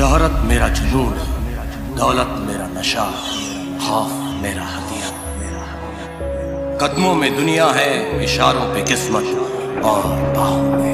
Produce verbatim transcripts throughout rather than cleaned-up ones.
शोहरत मेरा जुनून, दौलत मेरा नशा, खौफ मेरा हथियार। कदमों में दुनिया है, इशारों पे किस्मत और बाहों में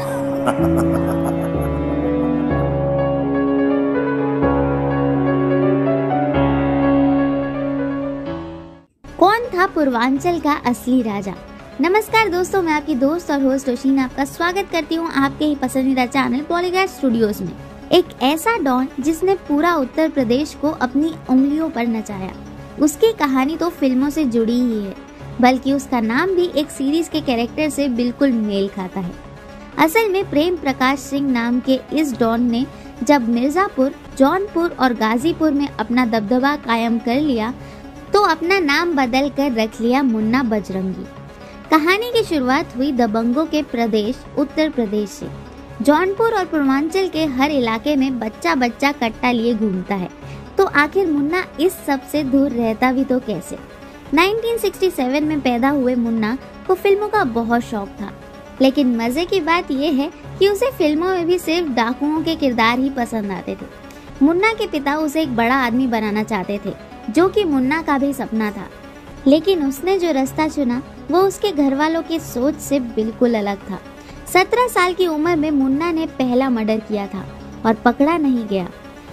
कौन था पूर्वांचल का असली राजा। नमस्कार दोस्तों, मैं आपकी दोस्त और होस्ट रोशीन आपका स्वागत करती हूँ आपके ही पसंदीदा चैनल पॉलीग्राफ स्टूडियोज में। एक ऐसा डॉन जिसने पूरा उत्तर प्रदेश को अपनी उंगलियों पर नचाया। उसकी कहानी तो फिल्मों से जुड़ी ही है, बल्कि उसका नाम भी एक सीरीज के कैरेक्टर से बिल्कुल मेल खाता है। असल में प्रेम प्रकाश सिंह नाम के इस डॉन ने जब मिर्जापुर, जौनपुर और गाजीपुर में अपना दबदबा कायम कर लिया तो अपना नाम बदल कर रख लिया मुन्ना बजरंगी। कहानी की शुरुआत हुई दबंगों के प्रदेश उत्तर प्रदेश से। जौनपुर और पूर्वांचल के हर इलाके में बच्चा बच्चा कट्टा लिए घूमता है, तो आखिर मुन्ना इस सब से दूर रहता भी तो कैसे। उन्नीस सौ सरसठ में पैदा हुए मुन्ना को फिल्मों का बहुत शौक था, लेकिन मजे की बात यह है कि उसे फिल्मों में भी सिर्फ डाकुओं के किरदार ही पसंद आते थे। मुन्ना के पिता उसे एक बड़ा आदमी बनाना चाहते थे, जो कि मुन्ना का भी सपना था, लेकिन उसने जो रास्ता चुना वो उसके घर वालों की सोच से बिल्कुल अलग था। सत्रह साल की उम्र में मुन्ना ने पहला मर्डर किया था और पकड़ा नहीं गया।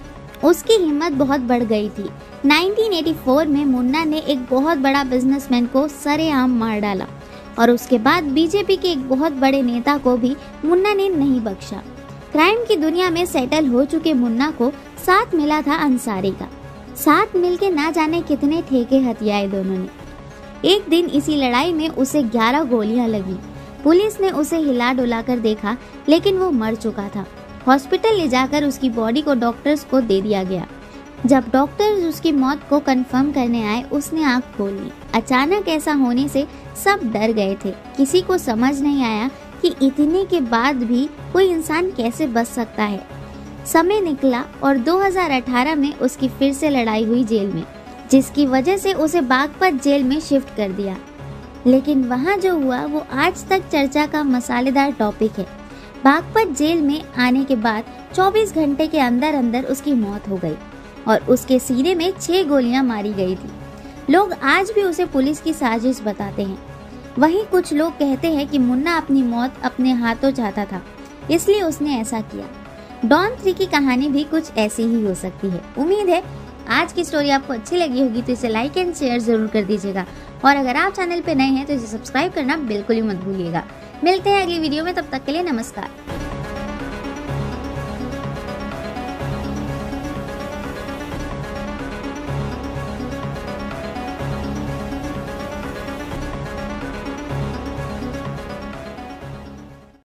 उसकी हिम्मत बहुत बढ़ गई थी। उन्नीस सौ चौरासी में मुन्ना ने एक बहुत बड़ा बिजनेसमैन को सरेआम मार डाला और उसके बाद बीजेपी के एक बहुत बड़े नेता को भी मुन्ना ने नहीं बख्शा। क्राइम की दुनिया में सेटल हो चुके मुन्ना को साथ मिला था अंसारी का। साथ मिलके ना जाने कितने ठेके हथियाए दोनों ने। एक दिन इसी लड़ाई में उसे ग्यारह गोलियां लगी। पुलिस ने उसे हिला डुला कर देखा, लेकिन वो मर चुका था। हॉस्पिटल ले जाकर उसकी बॉडी को डॉक्टर्स को दे दिया गया। जब डॉक्टर्स उसकी मौत को कंफर्म करने आए, उसने आंख खोल ली। अचानक ऐसा होने से सब डर गए थे। किसी को समझ नहीं आया कि इतने के बाद भी कोई इंसान कैसे बच सकता है। समय निकला और दो हज़ार अठारह में उसकी फिर से लड़ाई हुई जेल में, जिसकी वजह से उसे बागपत जेल में शिफ्ट कर दिया। लेकिन वहाँ जो हुआ वो आज तक चर्चा का मसालेदार टॉपिक है। बागपत जेल में आने के बाद चौबीस घंटे के अंदर अंदर उसकी मौत हो गई और उसके सीने में छह गोलियां मारी गई थी। लोग आज भी उसे पुलिस की साजिश बताते हैं। वहीं कुछ लोग कहते हैं कि मुन्ना अपनी मौत अपने हाथों चाहता था, इसलिए उसने ऐसा किया। डॉन थ्री की कहानी भी कुछ ऐसी ही हो सकती है। उम्मीद है आज की स्टोरी आपको अच्छी लगी होगी, तो इसे लाइक एंड शेयर जरूर कर दीजिएगा। और अगर आप चैनल पे नए हैं तो इसे सब्सक्राइब करना बिल्कुल ही मत भूलिएगा। मिलते हैं अगली वीडियो में, तब तक के लिए नमस्कार।